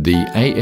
The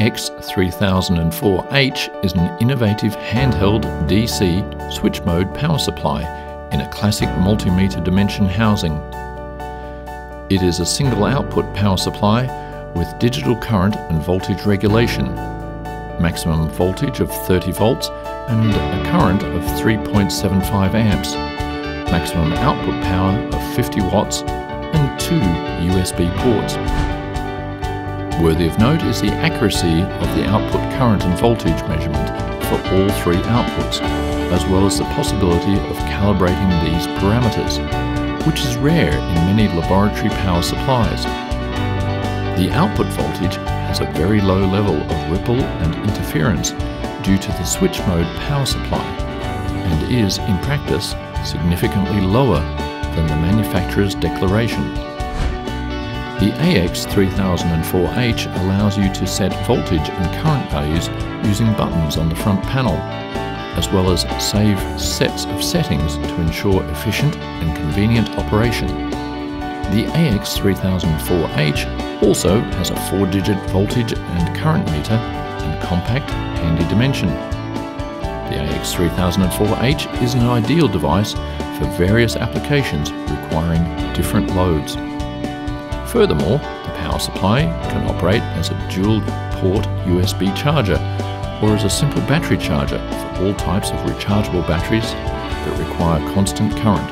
AX-3004H is an innovative handheld DC switch mode power supply in a classic multimeter dimension housing. It is a single output power supply with digital current and voltage regulation, maximum voltage of 30 volts and a current of 3.75 amps, maximum output power of 50 watts and 2 USB ports. Worthy of note is the accuracy of the output current and voltage measurement for all three outputs, as well as the possibility of calibrating these parameters, which is rare in many laboratory power supplies. The output voltage has a very low level of ripple and interference due to the switch mode power supply, and is, in practice, significantly lower than the manufacturer's declaration. The AX-3004H allows you to set voltage and current values using buttons on the front panel, as well as save sets of settings to ensure efficient and convenient operation. The AX-3004H also has a 4-digit voltage and current meter and compact, handy dimension. The AX-3004H is an ideal device for various applications requiring different loads. Furthermore, the power supply can operate as a dual-port USB charger or as a simple battery charger for all types of rechargeable batteries that require constant current.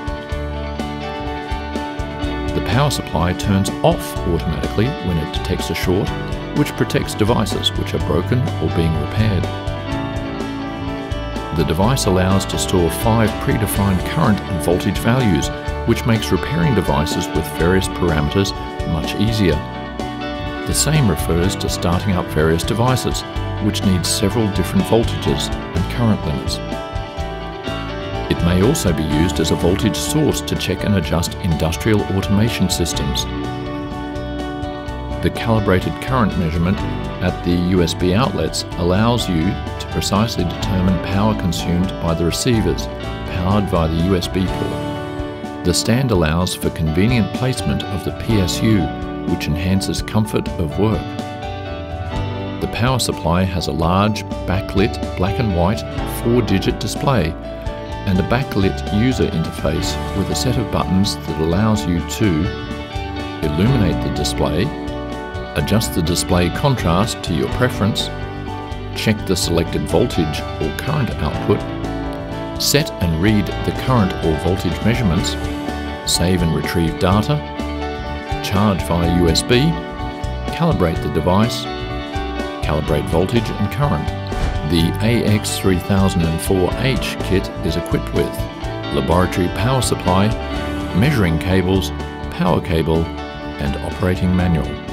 The power supply turns off automatically when it detects a short, which protects devices which are broken or being repaired. The device allows to store 5 predefined current and voltage values, which makes repairing devices with various parameters much easier. The same refers to starting up various devices, which need several different voltages and current limits. It may also be used as a voltage source to check and adjust industrial automation systems. The calibrated current measurement at the USB outlets allows you to precisely determine power consumed by the receivers, powered via the USB port. The stand allows for convenient placement of the PSU, which enhances comfort of work. The power supply has a large, backlit, black and white, 4-digit display, and a backlit user interface with a set of buttons that allows you to illuminate the display, adjust the display contrast to your preference, check the selected voltage or current output, set and read the current or voltage measurements, save and retrieve data, charge via USB, calibrate the device, calibrate voltage and current. The AX-3004H kit is equipped with laboratory power supply, measuring cables, power cable, and operating manual.